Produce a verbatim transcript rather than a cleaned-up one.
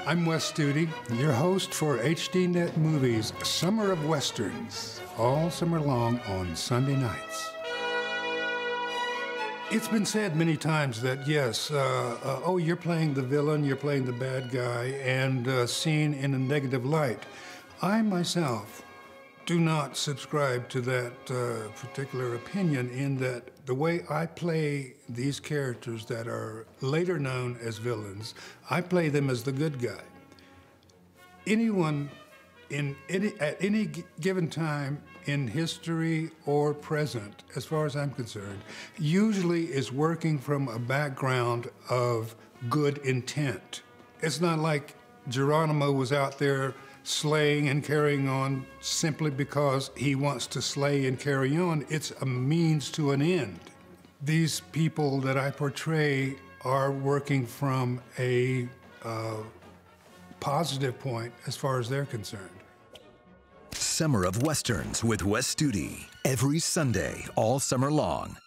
I'm Wes Studi, your host for H D Net Movies Summer of Westerns, all summer long on Sunday nights. It's been said many times that, yes, uh, uh, oh, you're playing the villain, you're playing the bad guy, and uh, seen in a negative light. I myself do not subscribe to that uh, particular opinion, in that the way I play these characters that are later known as villains, I play them as the good guy. Anyone in any, at any given time in history or present, as far as I'm concerned, usually is working from a background of good intent. It's not like Geronimo was out there slaying and carrying on simply because he wants to slay and carry on. It's a means to an end. These people that I portray are working from a uh, positive point as far as they're concerned. Summer of Westerns with Wes Studi. Every Sunday, all summer long,